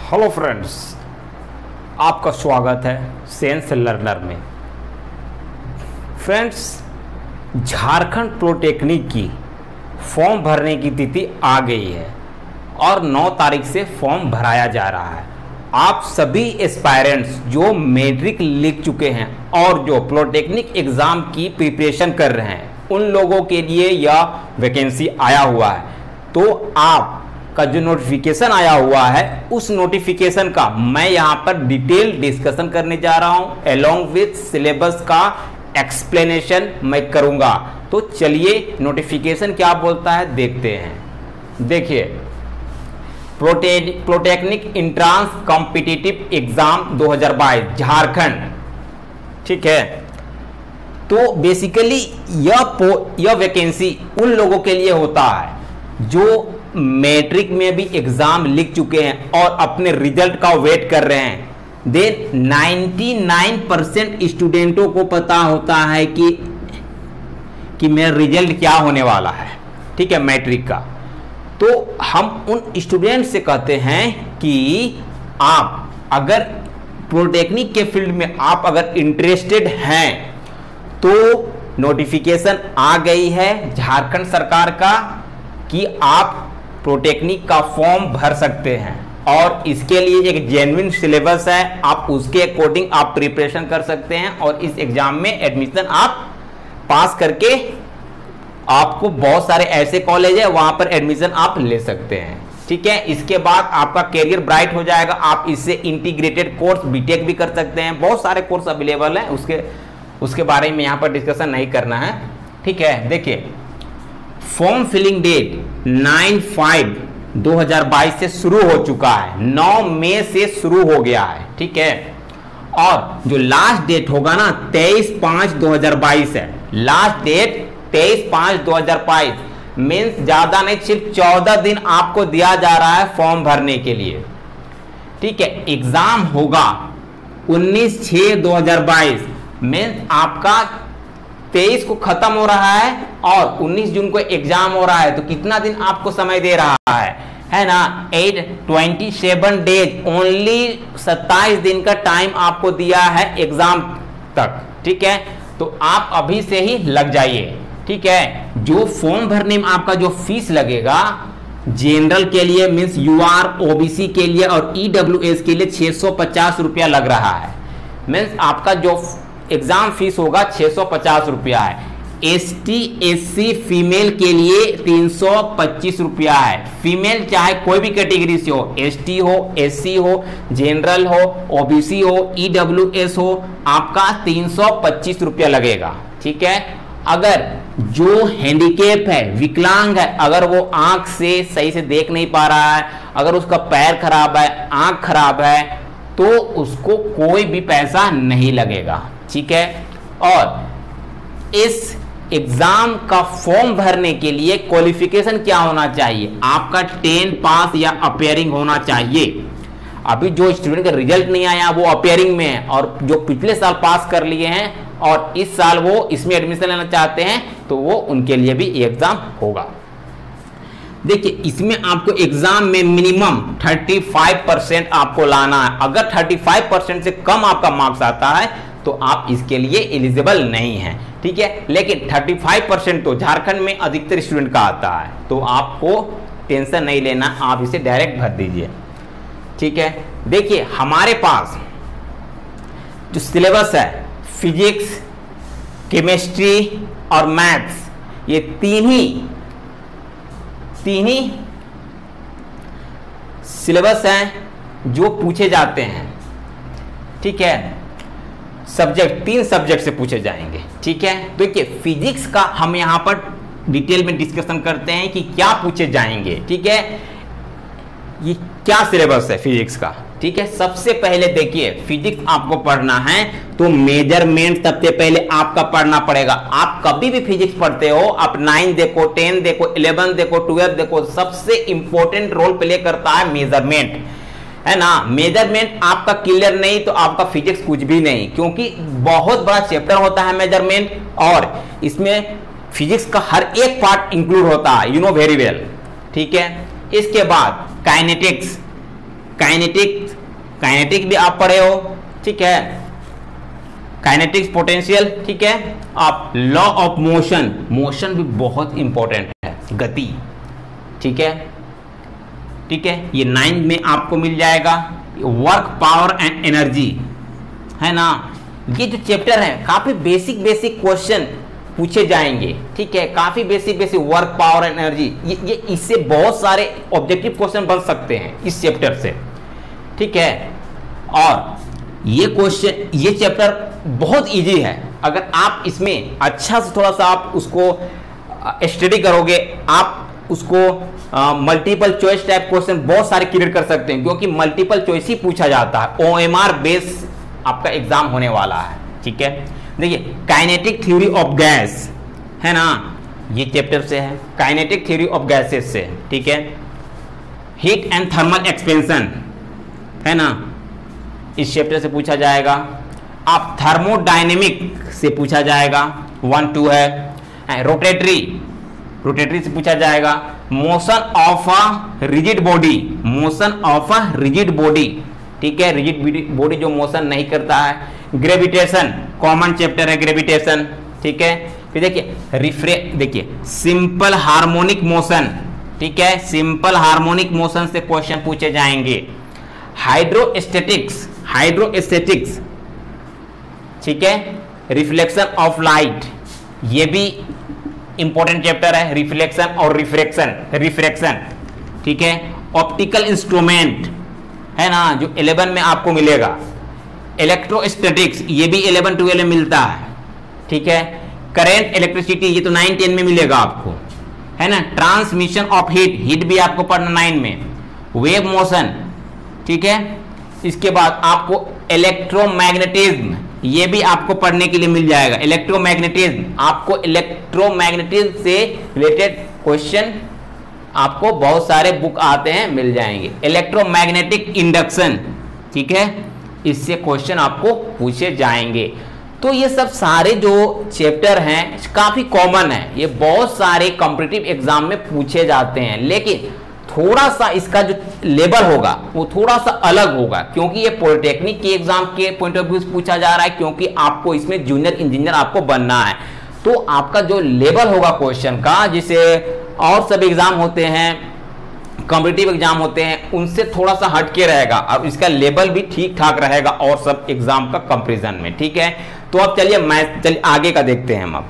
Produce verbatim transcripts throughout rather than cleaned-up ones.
Hello friends, आपका स्वागत है साइंस लर्नर में। फ्रेंड्स, झारखंड पॉलिटेक्निक की फॉर्म भरने की तिथि आ गई है और नौ तारीख से फॉर्म भराया जा रहा है। आप सभी एस्पायरेंट्स जो मैट्रिक लिख चुके हैं और जो पॉलिटेक्निक एग्ज़ाम की प्रिपरेशन कर रहे हैं, उन लोगों के लिए यह वैकेंसी आया हुआ है। तो आप का जो नोटिफिकेशन आया हुआ है, उस नोटिफिकेशन का मैं यहाँ पर डिटेल डिस्कशन करने जा रहा हूँ, एलोंग विथ सिलेबस का एक्सप्लेनेशन मैं करूँगा। तो चलिए नोटिफिकेशन क्या बोलता है देखते हैं। देखिए, पॉलिटेक्निक एंट्रेंस कॉम्पिटिटिव एग्जाम दो हज़ार बाईस झारखंड, ठीक है। तो बेसिकली यह यह वैकेंसी उन लोगों के लिए होता है जो मैट्रिक में भी एग्जाम लिख चुके हैं और अपने रिजल्ट का वेट कर रहे हैं। देन निन्यानवे परसेंट स्टूडेंटों को पता होता है कि कि मेरा रिजल्ट क्या होने वाला है, ठीक है, मैट्रिक का। तो हम उन स्टूडेंट से कहते हैं कि आप अगर पॉलिटेक्निक के फील्ड में आप अगर इंटरेस्टेड हैं तो नोटिफिकेशन आ गई है झारखंड सरकार का कि आप पॉलिटेक्निक का फॉर्म भर सकते हैं और इसके लिए एक जेन्युइन सिलेबस है। आप उसके अकॉर्डिंग आप प्रिपरेशन कर सकते हैं और इस एग्जाम में एडमिशन आप पास करके आपको बहुत सारे ऐसे कॉलेज है वहां पर एडमिशन आप ले सकते हैं, ठीक है। इसके बाद आपका करियर ब्राइट हो जाएगा। आप इससे इंटीग्रेटेड कोर्स बीटेक भी कर सकते हैं। बहुत सारे कोर्स अवेलेबल हैं, उसके उसके बारे में यहाँ पर डिस्कशन नहीं करना है, ठीक है। देखिए, फॉर्म फिलिंग डेट नौ फाइव दो हज़ार बाईस से शुरू हो चुका है, नौ मई से शुरू हो गया है, ठीक है। और जो लास्ट डेट होगा ना तेईस पाँच दो हज़ार बाईस है। लास्ट डेट तेईस पाँच दो हज़ार बाईस मीन्स ज्यादा नहीं, सिर्फ चौदह दिन आपको दिया जा रहा है फॉर्म भरने के लिए, ठीक है। एग्जाम होगा उन्नीस छह दो हज़ार बाईस मीन्स आपका तेईस को खत्म हो रहा है और उन्नीस जून को एग्जाम हो रहा है। तो कितना दिन आपको समय दे रहा है है ना, at twenty seven days only, सत्ताईस दिन का टाइम आपको दिया है एग्जाम तक, ठीक है। तो आप अभी से ही लग जाइए, ठीक है। जो फॉर्म भरने में आपका जो फीस लगेगा, जनरल के लिए मीन्स यूआर ओबीसी के लिए और ईडब्ल्यूएस के लिए छह सौ पचास रुपया लग रहा है। मीन्स आपका जो एग्जाम फीस होगा छह सौ पचास रुपया है। एसटी एससी फीमेल के लिए तीन सौ पच्चीस रुपया है। फीमेल चाहे कोई भी कैटेगरी से हो, एसटी हो, एससी हो, जनरल हो, ओबीसी हो, ईडब्ल्यूएस हो, आपका तीन सौ पच्चीस रुपया लगेगा, ठीक है। अगर जो हैंडीकेप है, विकलांग है, अगर वो आंख से सही से देख नहीं पा रहा है, अगर उसका पैर खराब है, आंख खराब है, तो उसको कोई भी पैसा नहीं लगेगा, ठीक है। और इस एग्जाम का फॉर्म भरने के लिए क्वालिफिकेशन क्या होना चाहिए? आपका टेन पास या अपेयरिंग होना चाहिए। अभी जो स्टूडेंट का रिजल्ट नहीं आया वो अपेयरिंग में है और जो पिछले साल पास कर लिए हैं और इस साल वो इसमें एडमिशन लेना चाहते हैं तो वो उनके लिए भी एग्जाम होगा। देखिए, इसमें आपको एग्जाम में मिनिमम पैंतीस परसेंट आपको लाना है। अगर पैंतीस परसेंट से कम आपका मार्क्स आता है तो आप इसके लिए एलिजिबल नहीं हैं, ठीक है। लेकिन पैंतीस परसेंट तो झारखंड में अधिकतर स्टूडेंट का आता है, तो आपको टेंशन नहीं लेना, आप इसे डायरेक्ट भर दीजिए, ठीक है। देखिए, हमारे पास जो सिलेबस है, फिजिक्स, केमिस्ट्री और मैथ्स, ये तीन ही तीन ही सिलेबस हैं जो पूछे जाते हैं, ठीक है। सब्जेक्ट तीन सब्जेक्ट से पूछे जाएंगे, ठीक है। देखिए, फिजिक्स का हम यहां पर डिटेल में डिस्कशन करते हैं कि क्या पूछे जाएंगे, ठीक है। ये क्या सिलेबस है फिजिक्स का, ठीक है। सबसे पहले देखिए, फिजिक्स आपको पढ़ना है तो मेजरमेंट सबसे पहले आपका पढ़ना पड़ेगा। आप कभी भी फिजिक्स पढ़ते हो, आप नाइन देखो, टेन देखो, इलेवन देखो, ट्वेल्व देखो, सबसे इंपॉर्टेंट रोल प्ले करता है मेजरमेंट, है ना। मेजरमेंट आपका क्लियर नहीं तो आपका फिजिक्स कुछ भी नहीं, क्योंकि बहुत बड़ा चैप्टर होता है मेजरमेंट और इसमें फिजिक्स का हर एक पार्ट इंक्लूड होता है, यू नो वेरी वेल, ठीक है। इसके बाद काइनेटिक्स, काइनेटिक, काइनेटिक भी आप पढ़े हो, ठीक है, काइनेटिक्स पोटेंशियल, ठीक है। आप लॉ ऑफ मोशन, मोशन भी बहुत इंपॉर्टेंट है, गति, ठीक है, ठीक है, ये नाइन्थ में आपको मिल जाएगा। वर्क, पावर एंड एनर्जी, है ना, ये जो चैप्टर है काफी बेसिक बेसिक क्वेश्चन पूछे जाएंगे, ठीक है, काफी basic basic work, power and energy, ये ये इससे बहुत सारे ऑब्जेक्टिव क्वेश्चन बन सकते हैं इस चैप्टर से, ठीक है। और ये क्वेश्चन, ये चैप्टर बहुत इजी है, अगर आप इसमें अच्छा से थोड़ा सा आप उसको स्टडी करोगे, आप उसको मल्टीपल चॉइस टाइप क्वेश्चन बहुत सारे क्लियर कर सकते हैं, क्योंकि मल्टीपल चॉइस ही पूछा जाता है, ओएमआर बेस आपका एग्जाम होने वाला है, ठीक है। देखिए काइनेटिक थ्योरी ऑफ गैस, है ना, ये चैप्टर से है, काइनेटिक थ्योरी ऑफ गैसेस से, ठीक है। हीट एंड थर्मल एक्सपेंशन, है ना, इस चैप्टर से पूछा जाएगा। आप थर्मोडायनेमिक से पूछा जाएगा, वन टू है। रोटेटरी, रोटेटरी से पूछा जाएगा। Motion of a rigid body, motion of a rigid body, ठीक है, रिजिड बॉडी जो मोशन नहीं करता है। ग्रेविटेशन, कॉमन चैप्टर है ग्रेविटेशन, ठीक है। फिर देखिए रिफ्रे देखिए सिंपल हार्मोनिक मोशन, ठीक है, सिंपल हार्मोनिक मोशन से क्वेश्चन पूछे जाएंगे। हाइड्रोस्टैटिक्स, हाइड्रोस्टैटिक्स, ठीक है, रिफ्लेक्शन ऑफ लाइट, ये भी इंपॉर्टेंट चैप्टर है, रिफ्लेक्शन और रिफ्रैक्शन, रिफ्रैक्शन, ठीक है। ऑप्टिकल इंस्ट्रूमेंट, है ना, जो इलेवन में आपको मिलेगा। इलेक्ट्रोस्टैटिक्स, ये भी इलेवन ट्वेल्व में मिलता है, ठीक है। करंट इलेक्ट्रिसिटी, ये तो नाइन टेन में मिलेगा आपको, है ना। ट्रांसमिशन ऑफ हीट, हीट भी आपको पढ़ना नाइन में। वेव मोशन, ठीक है। इसके बाद आपको इलेक्ट्रोमैग्नेटिज्म, ये भी आपको पढ़ने के लिए मिल जाएगा। इलेक्ट्रोमैग्नेटिज्म, आपको इलेक्ट्रोमैग्नेटिज्म से रिलेटेड क्वेश्चन आपको बहुत सारे बुक आते हैं, मिल जाएंगे। इलेक्ट्रोमैग्नेटिक इंडक्शन, ठीक है, इससे क्वेश्चन आपको पूछे जाएंगे। तो ये सब सारे जो चैप्टर हैं काफी कॉमन है, ये बहुत सारे कॉम्पिटिटिव एग्जाम में पूछे जाते हैं, लेकिन थोड़ा सा इसका जो लेवल होगा वो थोड़ा सा अलग होगा, क्योंकि ये पॉलिटेक्निक के एग्जाम के पॉइंट ऑफ व्यू से पूछा जा रहा है, क्योंकि आपको इसमें जूनियर इंजीनियर आपको बनना है। तो आपका जो लेवल होगा क्वेश्चन का, जिसे और सब एग्जाम होते हैं, कॉम्पिटिटिव एग्जाम होते हैं, उनसे थोड़ा सा हटके रहेगा, अब इसका लेवल भी ठीक ठाक रहेगा और सब एग्जाम का कंपैरिजन में, ठीक है। तो अब चलिए मैं चलिए आगे का देखते हैं हम। अब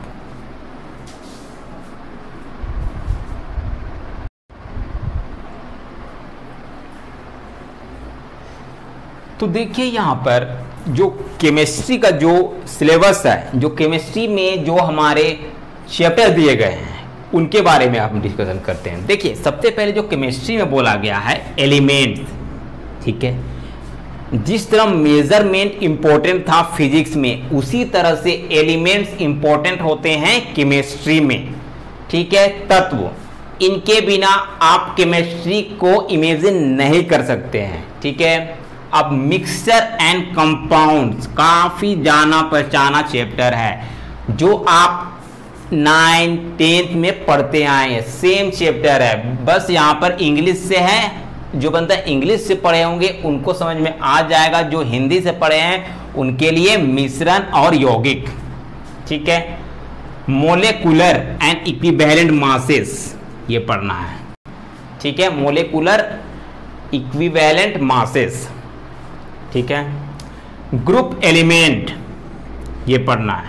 तो देखिए यहां पर जो केमिस्ट्री का जो सिलेबस है, जो केमिस्ट्री में जो हमारे चैप्टर दिए गए हैं उनके बारे में हम डिस्कशन करते हैं। देखिए सबसे पहले जो केमिस्ट्री में बोला गया है एलिमेंट्स, ठीक है, जिस तरह मेजरमेंट इंपॉर्टेंट था फिजिक्स में, उसी तरह से एलिमेंट्स इंपॉर्टेंट होते हैं केमिस्ट्री में, ठीक है। तत्व, इनके बिना आप केमिस्ट्री को इमेजिन नहीं कर सकते हैं, ठीक है। अब मिक्सचर एंड कंपाउंड्स काफी जाना पहचाना चैप्टर है, जो आप नाइन टेंथ में पढ़ते आए हैं, सेम चैप्टर है, बस यहाँ पर इंग्लिश से है। जो बंदा इंग्लिश से पढ़े होंगे उनको समझ में आ जाएगा, जो हिंदी से पढ़े हैं उनके लिए मिश्रण और यौगिक, ठीक है। मोलेकुलर एंड इक्विवेलेंट मासेस, ये पढ़ना है, ठीक है, मोलेकुलर इक्विवेलेंट मासेस, ठीक है। ग्रुप एलिमेंट, ये पढ़ना है।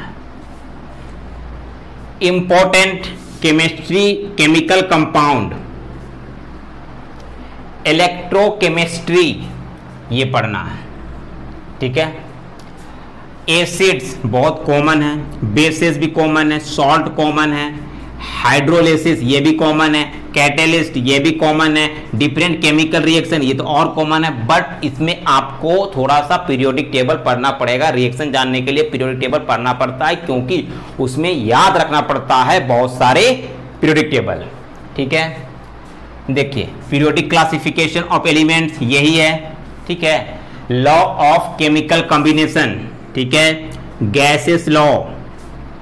Important chemistry chemical compound, electrochemistry, ये पढ़ना है, ठीक है। एसिड्स बहुत कॉमन है, बेसिस भी कॉमन है, सॉल्ट कॉमन है, हाइड्रोलिसिस ये भी कॉमन है, कैटेलिस्ट ये भी कॉमन है, डिफरेंट केमिकल रिएक्शन ये तो और कॉमन है, बट इसमें आपको थोड़ा सा पीरियोडिक टेबल पढ़ना पड़ेगा। रिएक्शन जानने के लिए पीरियोडिक टेबल पढ़ना पड़ता है, क्योंकि उसमें याद रखना पड़ता है बहुत सारे पीरियोडिक टेबल, ठीक है। देखिए पीरियोडिक क्लासिफिकेशन ऑफ एलिमेंट्स यही है, ठीक है। लॉ ऑफ केमिकल कॉम्बिनेशन, ठीक है। गैसेस लॉ,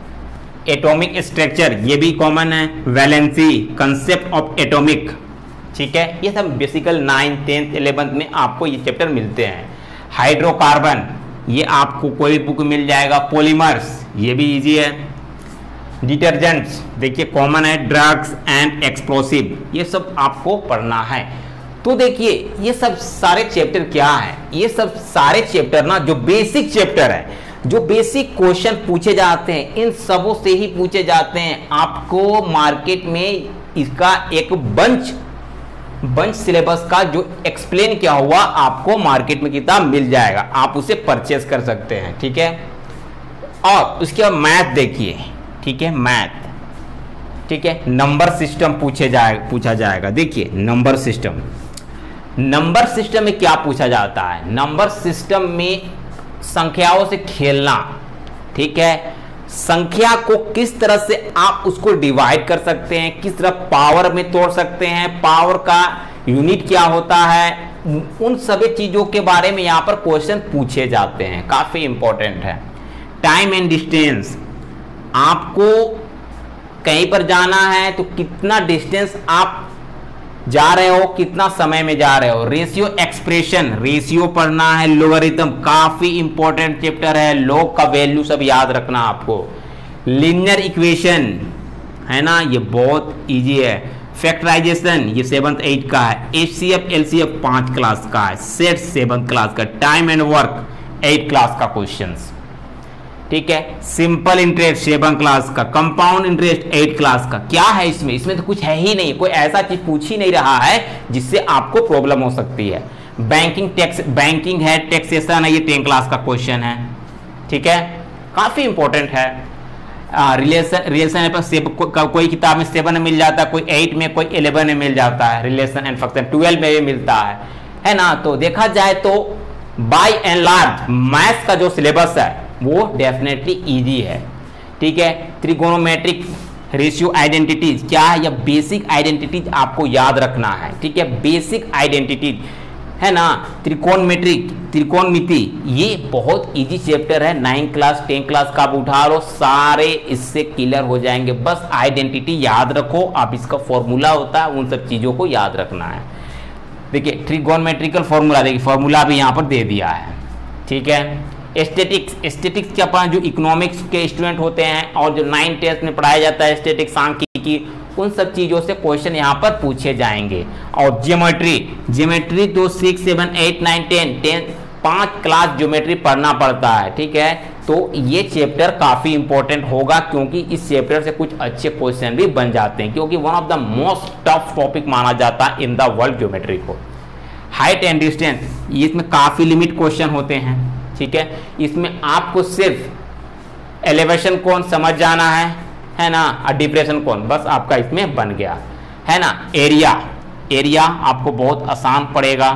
एटॉमिक स्ट्रक्चर ये भी कॉमन है। वैलेंसी, कंसेप्ट ऑफ एटॉमिक, ठीक है, ये सब बेसिकल नाइन टेंथ इलेवेंथ में आपको ये चैप्टर मिलते हैं। हाइड्रोकार्बन ये आपको कोई बुक मिल जाएगा। पॉलीमर्स ये भी इजी है। डिटर्जेंट्स देखिए कॉमन है। ड्रग्स एंड एक्सप्लोसिव ये सब आपको पढ़ना है। तो देखिए ये सब सारे चैप्टर क्या है, ये सब सारे चैप्टर ना जो बेसिक चैप्टर है, जो बेसिक क्वेश्चन पूछे जाते हैं, इन सबों से ही पूछे जाते हैं। आपको मार्केट में इसका एक बंच बंच सिलेबस का जो एक्सप्लेन किया हुआ आपको मार्केट में किताब मिल जाएगा, आप उसे परचेस कर सकते हैं। ठीक है, और उसके बाद मैथ देखिए। ठीक है, मैथ ठीक है, नंबर सिस्टम पूछे जाए पूछा जाएगा। देखिए नंबर सिस्टम नंबर सिस्टम में क्या पूछा जाता है, नंबर सिस्टम में संख्याओं से खेलना। ठीक है, संख्या को किस तरह से आप उसको डिवाइड कर सकते हैं, किस तरह पावर में तोड़ सकते हैं, पावर का यूनिट क्या होता है, उन सभी चीजों के बारे में यहाँ पर क्वेश्चन पूछे जाते हैं, काफी इंपॉर्टेंट है। टाइम एंड डिस्टेंस, आपको कहीं पर जाना है तो कितना डिस्टेंस आप जा रहे हो, कितना समय में जा रहे हो। रेशियो एक्सप्रेशन, रेशियो पढ़ना है। लोगरिथम काफी इंपॉर्टेंट चैप्टर है, लॉग का वैल्यू सब याद रखना आपको। लीनियर इक्वेशन है ना, ये बहुत इजी है। फैक्टराइजेशन ये सेवंथ एट का है। एचसीएफ एलसीएफ पांच क्लास का है। सेट सेवंथ क्लास का। Time and work eight class का क्वेश्चंस। ठीक है, सिंपल इंटरेस्ट सेवन क्लास का। कंपाउंड इंटरेस्ट एट क्लास का। क्या है इसमें, इसमें तो कुछ है ही नहीं, कोई ऐसा चीज पूछ ही नहीं रहा है जिससे आपको प्रॉब्लम हो सकती है। बैंकिंग टैक्स बैंकिंग है, टैक्सेशन है, ये टेन क्लास का क्वेश्चन है। ठीक है, काफी इंपॉर्टेंट है। रिलेशन रिलेशन पर सेब, को, को, कोई किताब में सेवन में मिल जाता है, कोई एट में, कोई इलेवन में मिल जाता है। रिलेशन एंड फंक्शन ट्वेल्व में भी मिलता है, है ना। तो देखा जाए तो बाय एंड लार्ज मैथ्स का जो सिलेबस है वो डेफिनेटली इजी है। ठीक है, त्रिगोनोमेट्रिक रेशियो आइडेंटिटीज क्या है, या बेसिक आइडेंटिटीज आपको याद रखना है। ठीक है, बेसिक आइडेंटिटीज है ना। त्रिकोणमेट्रिक त्रिकोणमिति ये बहुत इजी चैप्टर है। नाइन क्लास टेन क्लास का आप उठा लो, सारे इससे क्लियर हो जाएंगे। बस आइडेंटिटी याद रखो, आप इसका फॉर्मूला होता है, उन सब चीजों को याद रखना है। देखिए ट्रिगोनमेट्रिकल फॉर्मूला, देखिए फॉर्मूला भी यहाँ पर दे दिया है। ठीक है, एस्थेटिक्स एस्थेटिक्स क्या पढ़ा, जो इकोनॉमिक्स के स्टूडेंट होते हैं और जो नाइन टेंथ में पढ़ाया जाता है एस्थेटिक्स सांख्यिकी, उन सब चीज़ों से क्वेश्चन यहाँ पर पूछे जाएंगे। और ज्योमेट्री ज्योमेट्री तो six seven eight nine ten ten पांच क्लास ज्योमेट्री पढ़ना पड़ता है। ठीक है, तो ये चैप्टर काफ़ी इंपॉर्टेंट होगा, क्योंकि इस चैप्टर से कुछ अच्छे क्वेश्चन भी बन जाते हैं, क्योंकि one of the most tough topic माना जाता है इन द वर्ल्ड ज्योमेट्री को। हाइट एंड डिस्टेंस, इसमें काफ़ी लिमिट क्वेश्चन होते हैं। ठीक है, इसमें आपको सिर्फ एलिवेशन कोण समझ जाना है है ना, और डिप्रेशन कोण, बस आपका इसमें बन गया है ना। एरिया एरिया आपको बहुत आसान पड़ेगा।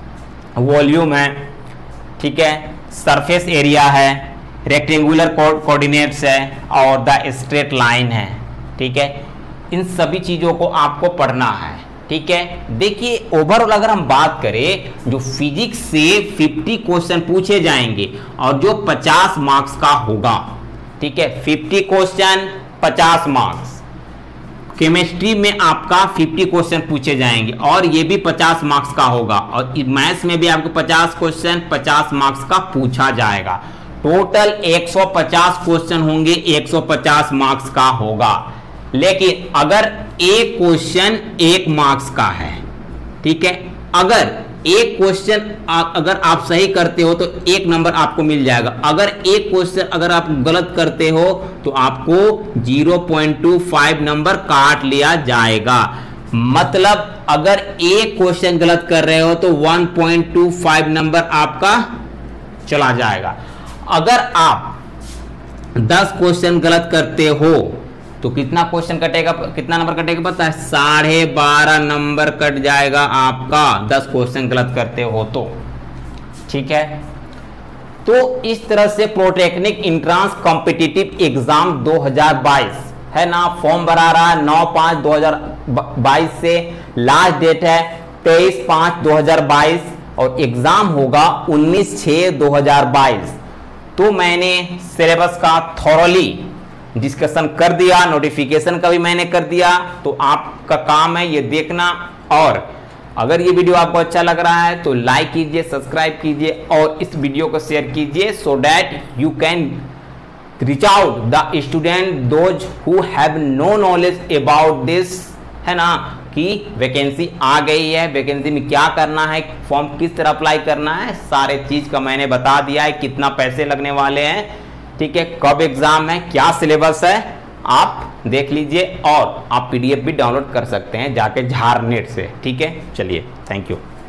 वॉल्यूम है, ठीक है, सरफेस एरिया है, रेक्टेंगुलर कोऑर्डिनेट्स है, और द स्ट्रेट लाइन है। ठीक है, इन सभी चीज़ों को आपको पढ़ना है। ठीक है, देखिए ओवरऑल अगर हम बात करें, जो फिजिक्स से फिफ्टी क्वेश्चन पूछे जाएंगे और जो पचास मार्क्स का होगा। ठीक है, फिफ्टी क्वेश्चन पचास मार्क्स। केमिस्ट्री में आपका फिफ्टी क्वेश्चन पूछे जाएंगे और ये भी पचास मार्क्स का होगा, और मैथ्स में भी आपको पचास क्वेश्चन पचास मार्क्स का पूछा जाएगा। टोटल एक सौ पचास क्वेश्चन होंगे, एक सौ पचास मार्क्स का होगा। लेकिन अगर एक क्वेश्चन एक मार्क्स का है, ठीक है, अगर एक क्वेश्चन अगर आप सही करते हो तो एक नंबर आपको मिल जाएगा। अगर एक क्वेश्चन अगर आप गलत करते हो तो आपको zero point two five number काट लिया जाएगा। मतलब अगर एक क्वेश्चन गलत कर रहे हो तो one point two five number आपका चला जाएगा। अगर आप दस क्वेश्चन गलत करते हो तो कितना क्वेश्चन कटेगा, कितना नंबर कटेगा पता है? साढ़े बारह नंबर कट जाएगा आपका, दस क्वेश्चन गलत करते हो तो। ठीक है, तो इस तरह से पॉलिटेक्निक एंट्रेंस कॉम्पिटिटिव एग्जाम दो हज़ार बाईस है ना, फॉर्म भरा रहा है नौ पाँच दो हज़ार बाईस से, लास्ट डेट है तेईस पाँच दो हज़ार बाईस और एग्जाम होगा उन्नीस छह दो हज़ार बाईस। तो मैंने सिलेबस का थॉरली डिस्कशन कर दिया, नोटिफिकेशन का भी मैंने कर दिया। तो आपका काम है ये देखना और अगर ये वीडियो आपको अच्छा लग रहा है तो लाइक कीजिए, सब्सक्राइब कीजिए और इस वीडियो को शेयर कीजिए, so that you can reach out the student those who have no knowledge about this, है ना, कि वैकेंसी आ गई है, वैकेंसी में क्या करना है, फॉर्म किस तरह अप्लाई करना है, सारे चीज का मैंने बता दिया है, कितना पैसे लगने वाले हैं, ठीक है, कब एग्जाम है, क्या सिलेबस है, आप देख लीजिए और आप पीडीएफ भी डाउनलोड कर सकते हैं जाके झारनेट से। ठीक है, चलिए, थैंक यू।